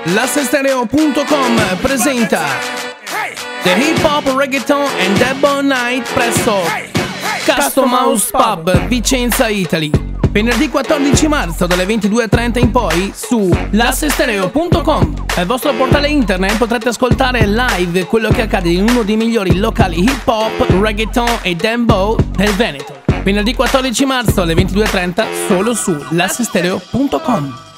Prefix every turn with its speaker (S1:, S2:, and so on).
S1: Lassestereo.com presenta The Hip Hop Reggaeton and Debo Night presso Custom House Pub, Vicenza, Italy. Venerdì 14 marzo dalle 22:30 in poi su Lassestereo.com, il vostro portale internet. Potrete ascoltare live quello che accade in uno dei migliori locali hip hop, reggaeton e dembow del Veneto. Venerdì 14 marzo alle 22:30 solo su Lassestereo.com.